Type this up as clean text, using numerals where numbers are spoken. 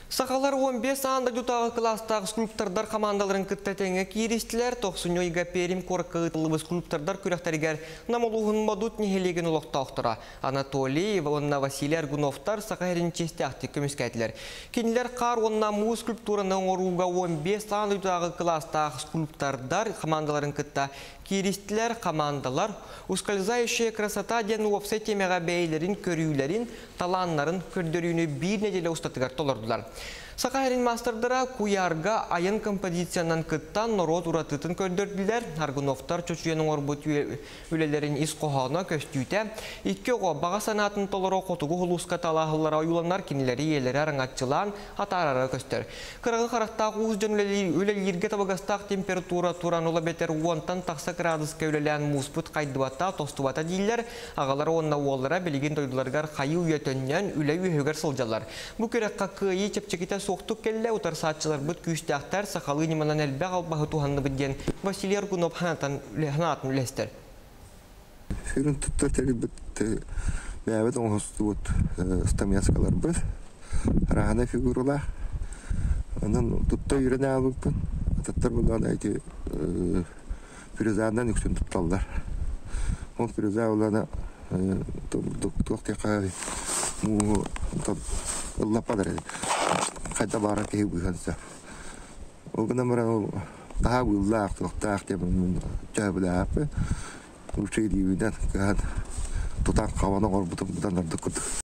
Сақалар 15 анда jutағы кластағы скульптордар командаларын кіттетеңе кейристілер, 90 ойға перим корыққа ұтылыбыз скульптордар күректәрігер намылуғын мадут нехелеген ұлықта оқтыра. Анатолий, онна Василий Аргуновтар сақайрын честі ақты көміскәйтілер. Кенілер қар онна мұ скульптураның оруға 15 анда jutағы кластағы скульптордар командаларын кітті кейристілер командалар ускользающая красота ден уопсе темеға бәйлерін, көрүйлерін, таланларын көрдөрүүнү бир неделе устатыгар толордулар. Сақайрын мастердара куярга айын композициянан кыттан норот уратытын көрдөрдүлер. Аргуновтар чөчүйенің орбут үлелерін ис қоғана көстүйте. Икке оға баға санатын толору қотугу хулуска талағылара ойуланар кенелері елері араңатчылан атарары көстер. Қырағы қарақтағы уыз жөн үлелерге табағастақ температура туран ола бетер 10-тан тақса градуска үлелен муспут қайдыбата, тостубата дейлер. Ағалары онна олара білеген тойдыларғар қайы үйетөннен үлей үйегер сылжалар. Бұ көрекқа күйі чепчекете соқтық келі ұтар сатчылар бұд күйістіқтер сақалы неманан әлбәқ албағы туғанны бұдден Василий Аргунов ханатын үлестер. Фирін тұттар тәрі бұд бәбет оңғысты бұд стамяскалар бұд. Рағана фигурула. Онын тұтта үйрен алып бұд. Ататтар бұдан әйті фиризадан үксін тұтталдар. Он фириза оланы тоқтеқа ұллападар әді. Қайта бара кей бұйғанса. Ол күні мұра таға бұйлақ, тоқтақ демін жабылы апы. Ұшай дейбіден тұтан қаваны ғор бұтын бұдан арды күрді.